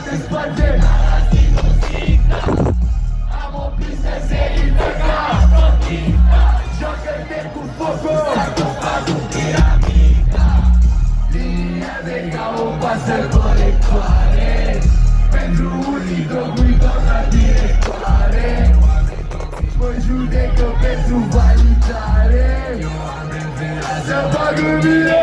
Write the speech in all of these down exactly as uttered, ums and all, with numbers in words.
te sparge gara sinusită. Am o pistă serită ca joacă-te cu focul, sarcofagul piramida. Linia de ca o pasă colectoare, pentru unii drogui doamna directoare. Mă judecă pentru validare, să fac în mine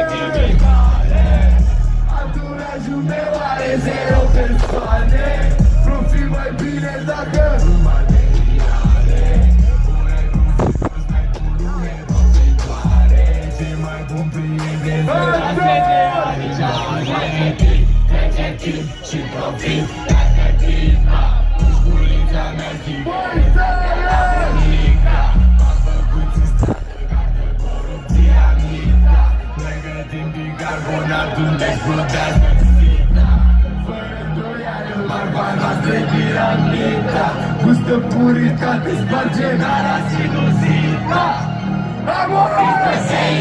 anturajul meu are zero persoane. Profit mai bine dacă nu materiale. Puneai plus mai cu lume provitoare. Cei mai buni prieteni de la zece ani și trece timp și profit. Dacă timpa, pușculița mea și polița mea bunica. M-am făcut în stradă ca de corupția mită. Pregătim bicarbonat unde explodează fita. Fără îndoială barba noastră-i piramida. Gustă puritate, sparge gara sinusită. Am o pistă